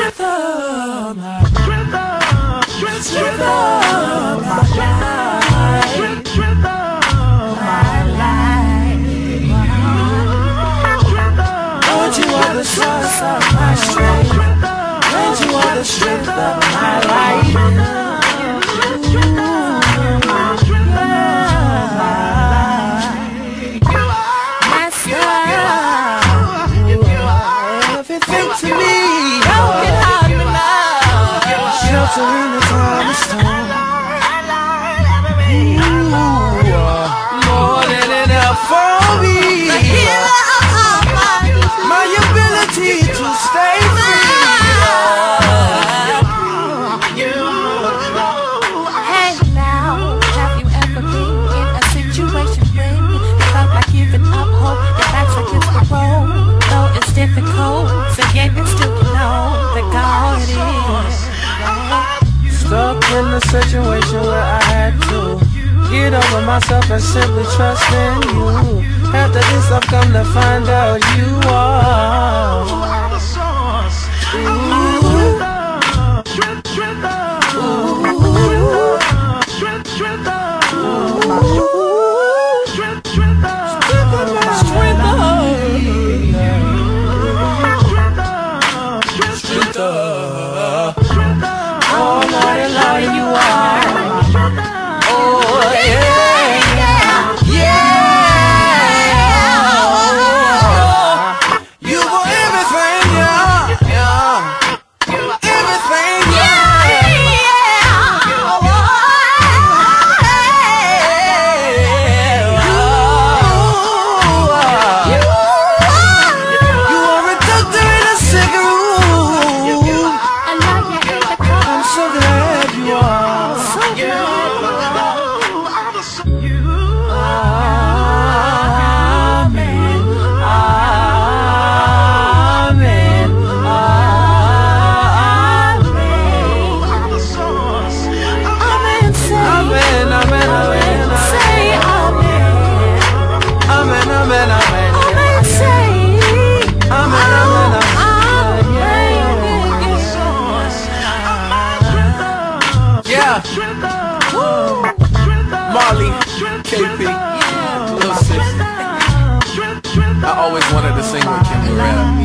strength of my life, strength of my life, strength of my life. Lord, you are the source of my strength. Lord, you are the strength of my life. Everything to me, don't get hard me now. Shelter in the time of storm. More than enough for me. My ability to stay free. Hey now, have you ever been in a situation when you felt like giving up hope? Your back's against the wall. Though it's difficult, so yet it's still you know that God is. Stuck in a situation where I had to get over myself and simply trust in you. After this I've come to find out you are the source. Oh Lord, Lord, you are. Oh yeah, yeah. You were everything, yeah. Everything, You are a doctor in a sick room. I'm so glad you are. Amen. Amen. Amen. Amen. Amen. Amen. Say amen. Amen. Amen. Amen. Amen. Say Amen. Amen. Yeah. Marley, KP, Lil Sis. I always wanted to sing with Kimmy Rap.